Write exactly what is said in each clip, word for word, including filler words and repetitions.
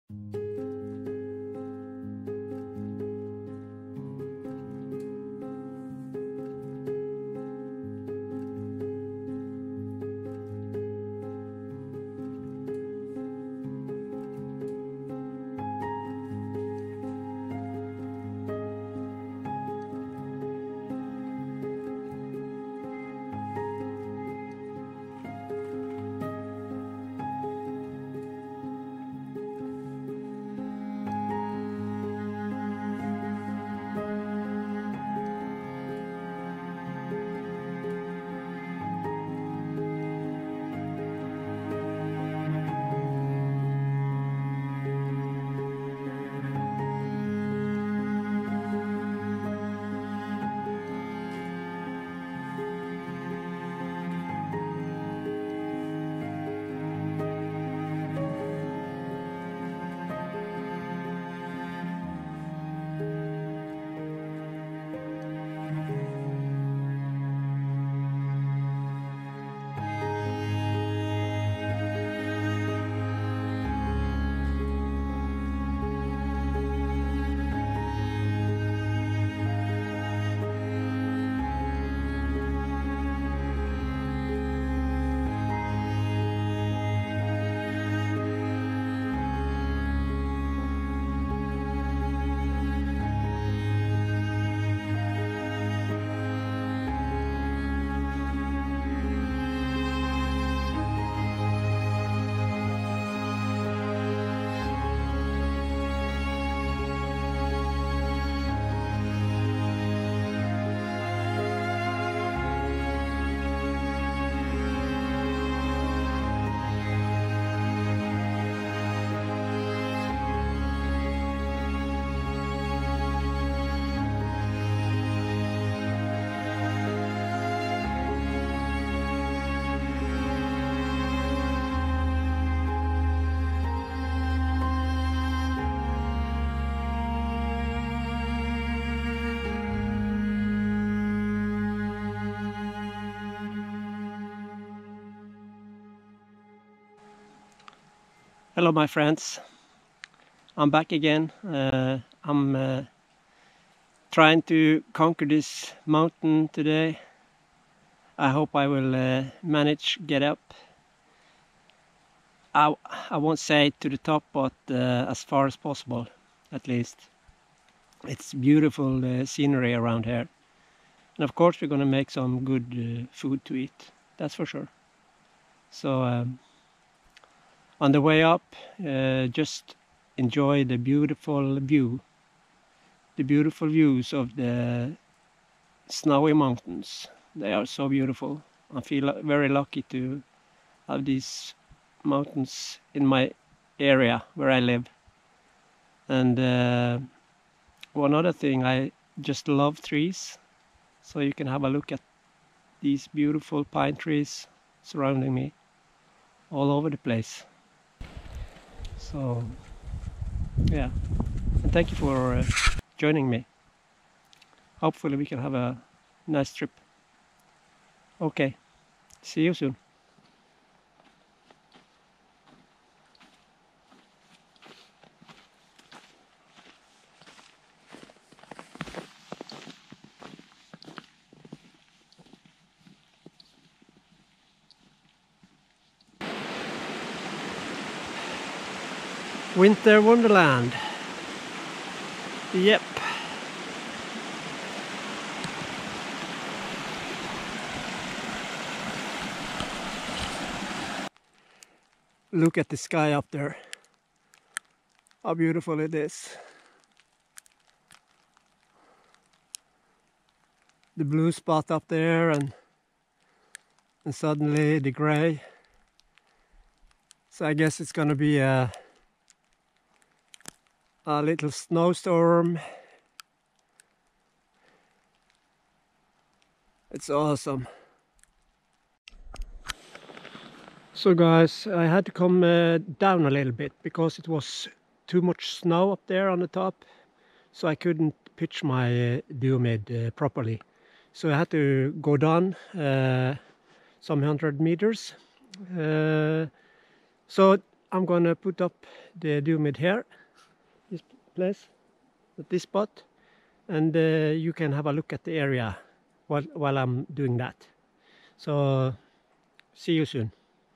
Hello my friends, I'm back again. Uh, I'm uh, trying to conquer this mountain today. I hope I will uh, manage get up. I, I won't say to the top, but uh, as far as possible at least. It's beautiful uh, scenery around here. And of course we're gonna make some good uh, food to eat, that's for sure. So um, on the way up, uh, just enjoy the beautiful view, the beautiful views of the snowy mountains. They are so beautiful. I feel very lucky to have these mountains in my area where I live. And uh, one other thing, I just love trees. So you can have a look at these beautiful pine trees surrounding me all over the place. So yeah, and thank you for uh, joining me. Hopefully we can have a nice trip. Okay, see you soon. Winter Wonderland. Yep. Look at the sky up there. How beautiful it is. The blue spot up there and and suddenly the gray. So I guess it's gonna be a a little snowstorm. It's awesome. So guys, I had to come uh, down a little bit because it was too much snow up there on the top, so I couldn't pitch my uh, Duomid uh, properly. So I had to go down uh, some hundred meters. Uh, so I'm gonna put up the Duomid here, this place, at this spot, and uh, you can have a look at the area while, while I'm doing that. So see you soon.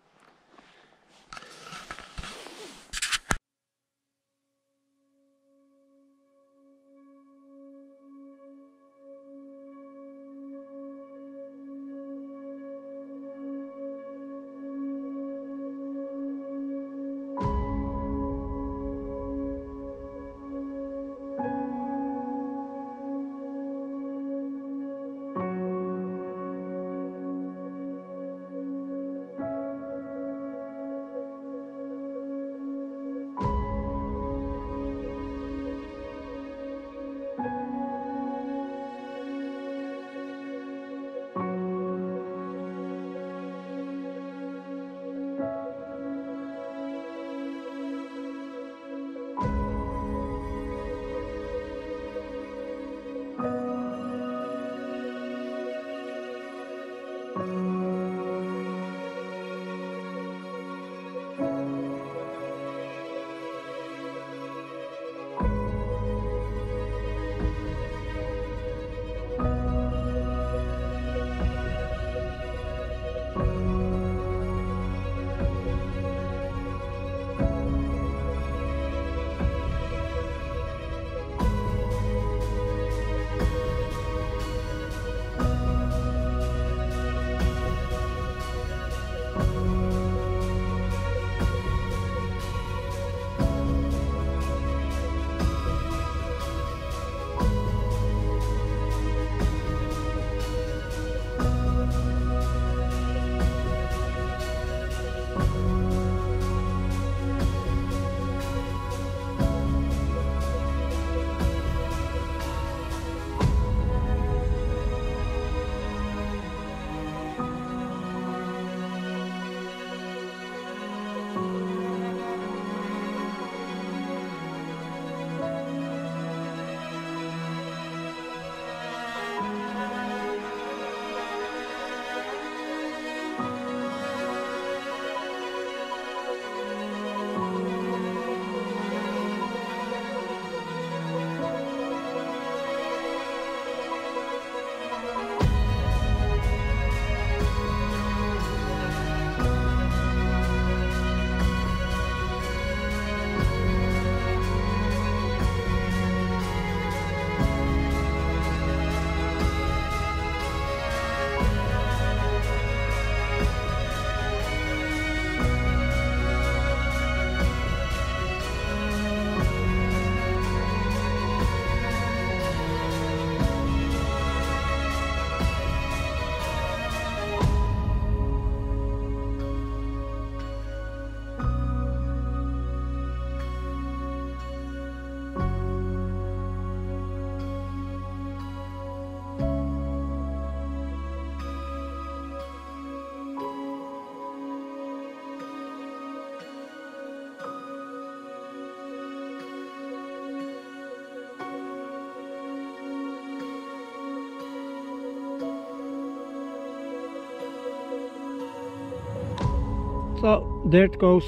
So there it goes.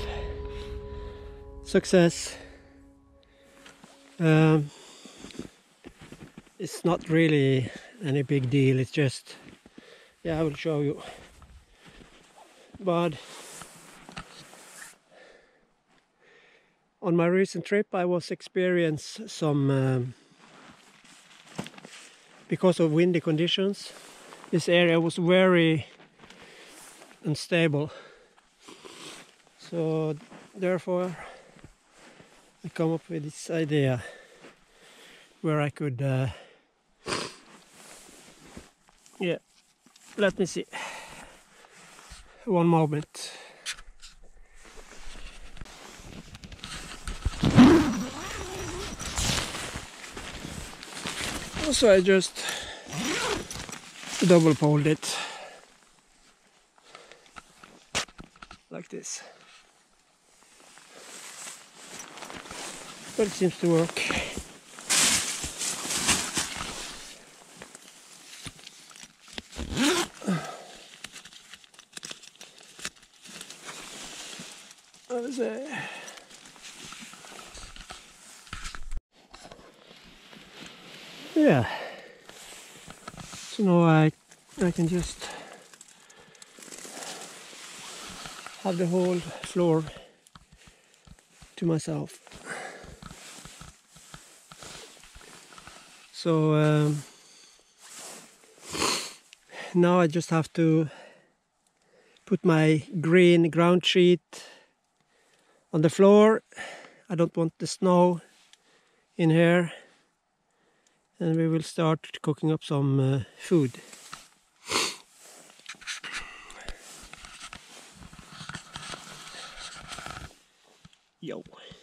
Success. Um, it's not really any big deal, it's just, yeah, I will show you. But on my recent trip I was experiencing some, um, because of windy conditions, this area was very unstable. So therefore I come up with this idea where I could, uh, yeah, let me see, one moment. So I just double poled it like this, but it seems to work. see. Yeah. So now I I can just have the whole floor to myself. So um, now I just have to put my green ground sheet on the floor. I don't want the snow in here, and we will start cooking up some uh, food. Yo.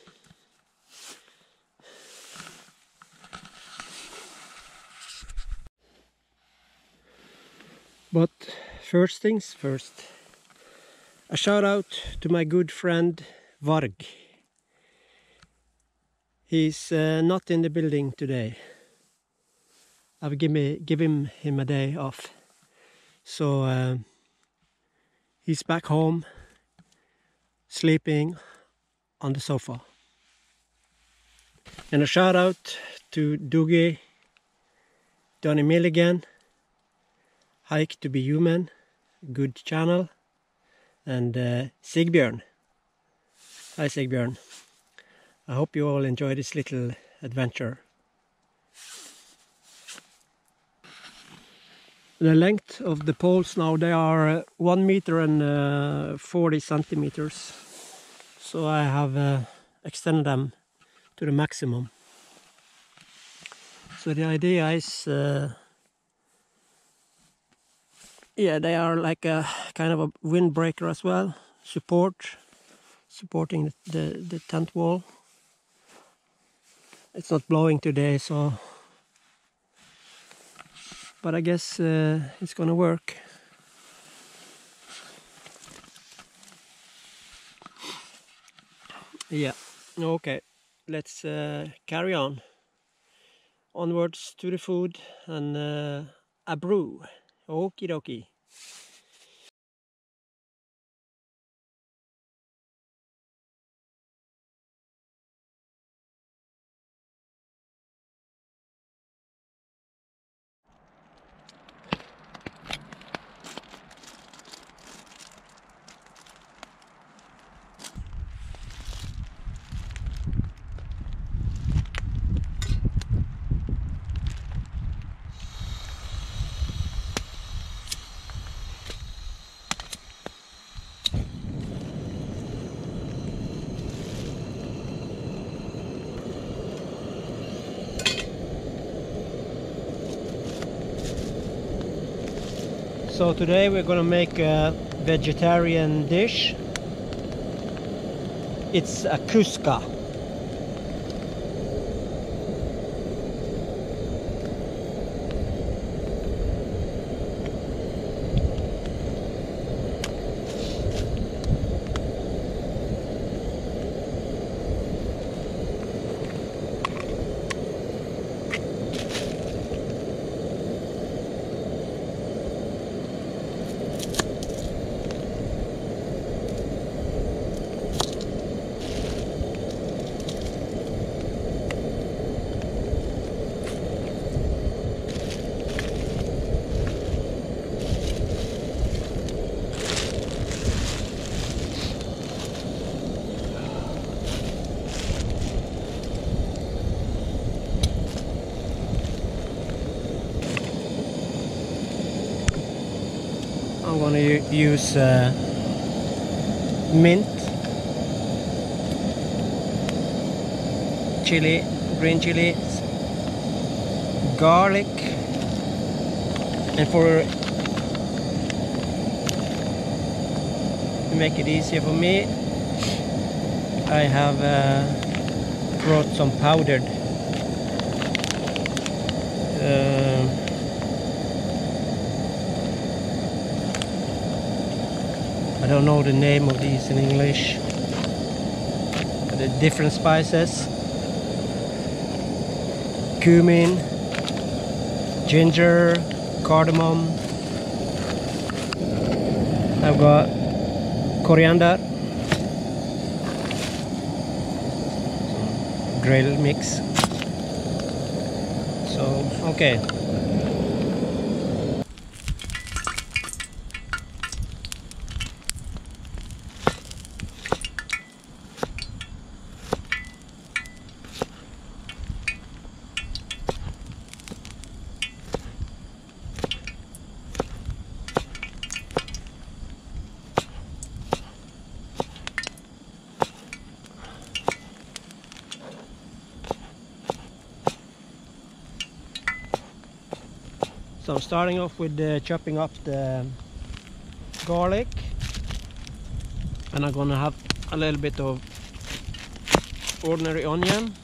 But first things first, a shout out to my good friend Varg. He's uh, not in the building today. I've give me give him him a day off, so uh, he's back home, sleeping on the sofa. And a shout out to Dougie, Donny Milligan, Hike to be Human, good channel, and uh, Sigbjörn. Hi Sigbjörn. I hope you all enjoy this little adventure. The length of the poles now, they are uh, one meter and uh, forty centimeters. So I have uh, extended them to the maximum. So the idea is, uh, yeah, they are like a kind of a windbreaker as well, support, supporting the, the, the tent wall. It's not blowing today, so, but I guess uh, it's gonna work. Yeah, okay, let's uh, carry on. Onwards to the food and uh, a brew. Okie dokie. So today we're gonna make a vegetarian dish. It's a kuska. I'm going to use uh, mint, chili, green chili, garlic, and for to make it easier for me, I have uh, brought some powdered uh, I don't know the name of these in English, but the different spices: cumin, ginger, cardamom. I've got coriander, grill mix. So, okay. So I'm starting off with uh, chopping up the garlic, and I'm gonna have a little bit of ordinary onion,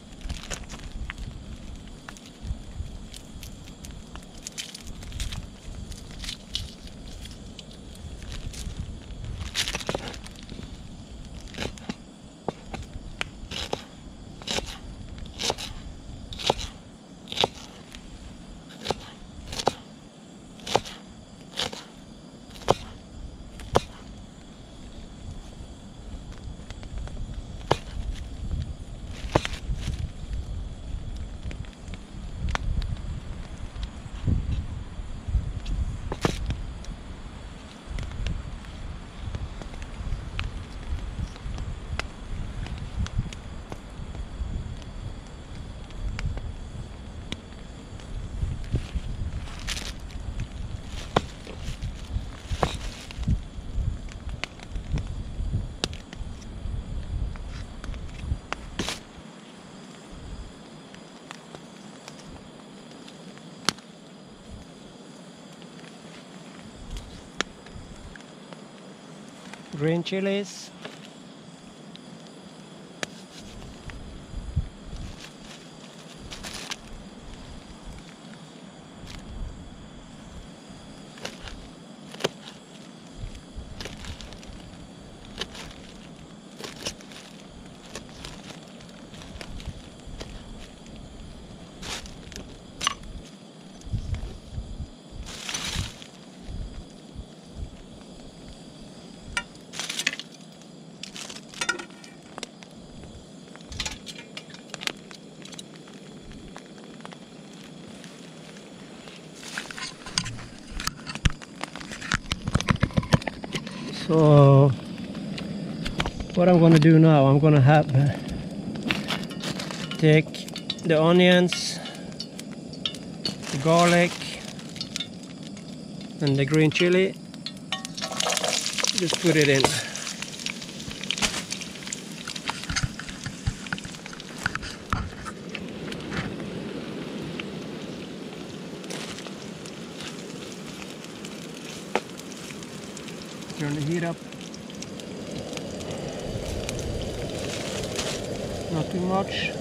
green chilies, So what I'm going to do now, I'm going to have take the onions, the garlic and the green chili, just put it in. Turn the heat up. Not too much.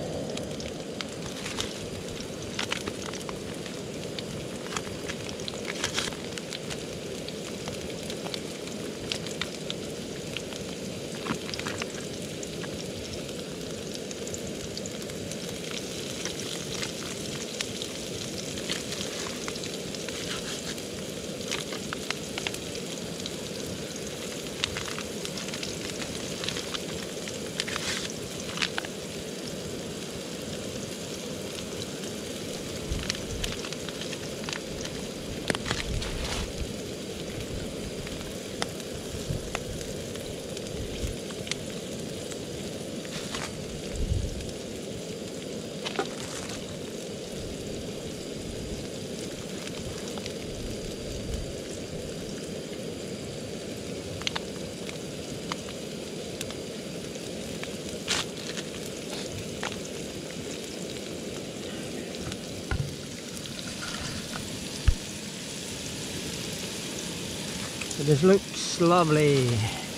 So this looks lovely.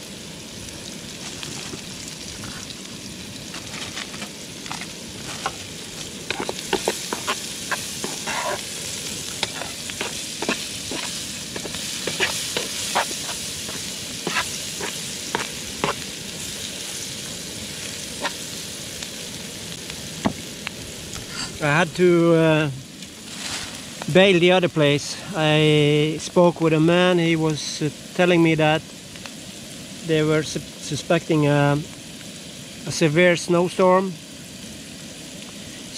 I had to uh, bail the other place. I spoke with a man. He was uh, telling me that they were su suspecting a, a severe snowstorm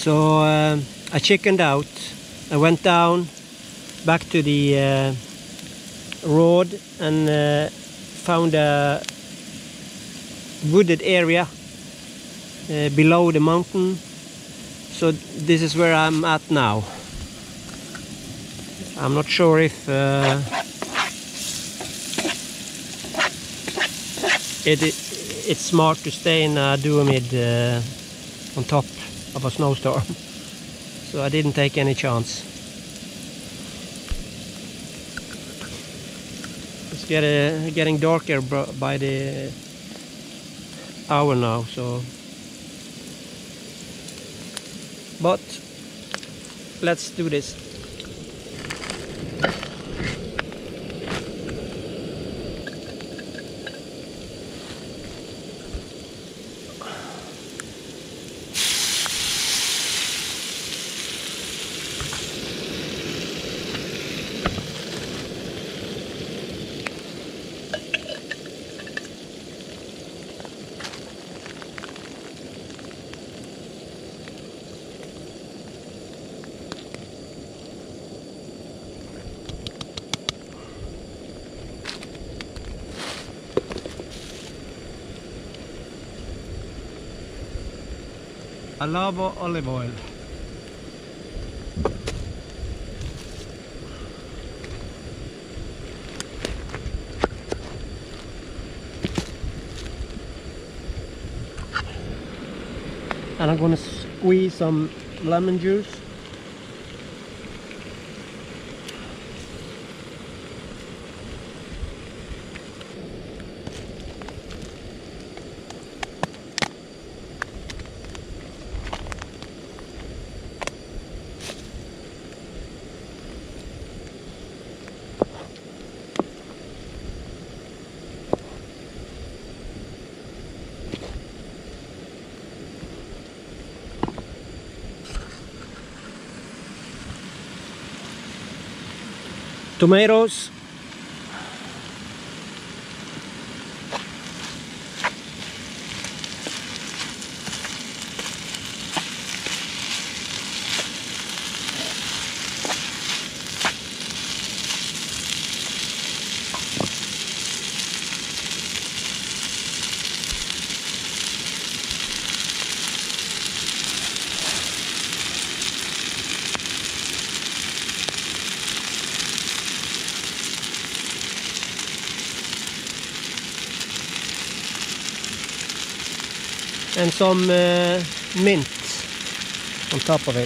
So uh, I chickened out. I went down back to the uh, road and uh, found a wooded area uh, below the mountain. So this is where I'm at now. I'm not sure if uh, it, it's smart to stay in a Duomid uh, on top of a snowstorm. So I didn't take any chance. It's get, uh, getting darker by the hour now, so but let's do this. I love olive oil. And I'm gonna squeeze some lemon juice. Tomatoes. And some uh, mint on top of it.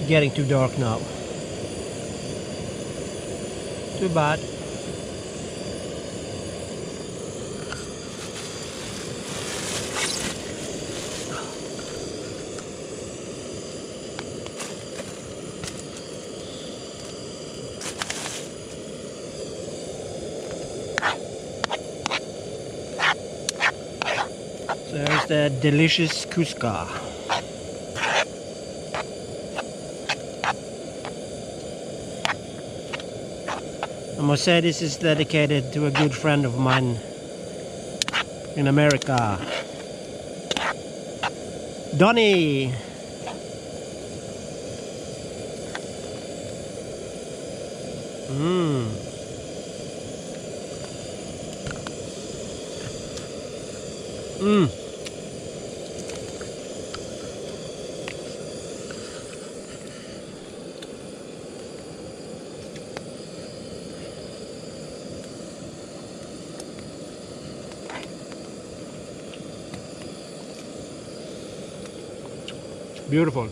getting too dark now. Too bad. So there's the delicious Cusca. I must say this is dedicated to a good friend of mine in America. Donny! Mmm. Mmm. Beautiful.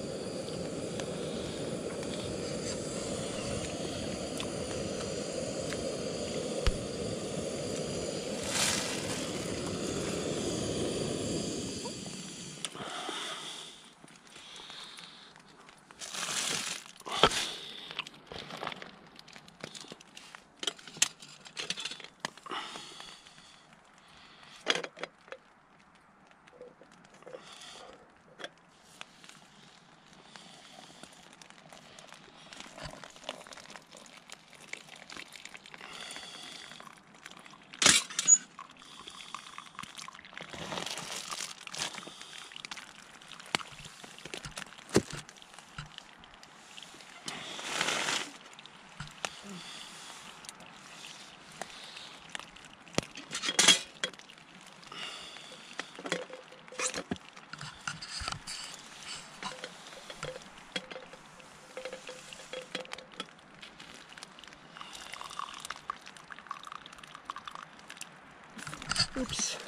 Oops.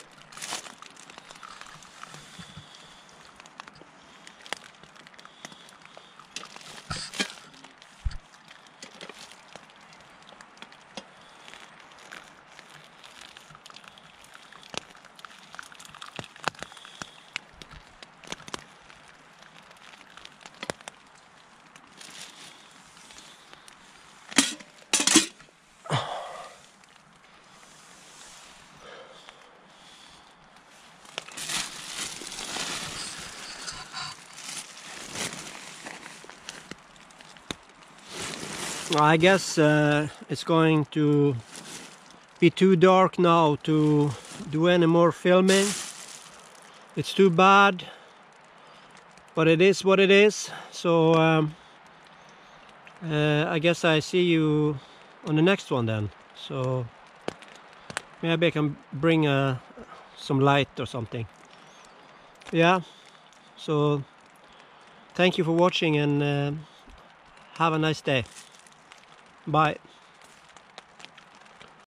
I guess uh, it's going to be too dark now to do any more filming. It's too bad, but it is what it is. So um, uh, I guess I see you on the next one then. So maybe I can bring uh, some light or something. Yeah, so thank you for watching and uh, have a nice day. Bye.